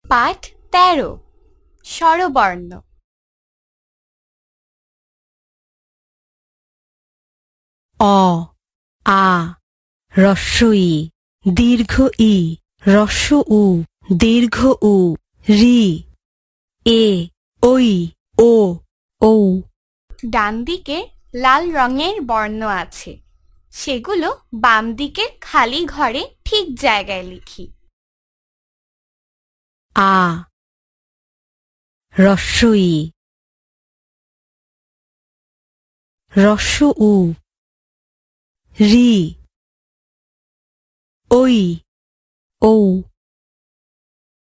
পাঠ ১৩ স্বরবর্ণ। অ আ হ্রস্ব ই দীর্ঘ ই হ্রস্ব উ দীর্ঘ উ রি এ ওই ও ঔ। ডান দিকে লাল রঙের বর্ণ আছে, সেগুলো বাম দিকের খালি ঘরে ঠিক জায়গায় লিখি। আ হ্রস্ব ই হ্রস্ব উ রি ওই ঔ।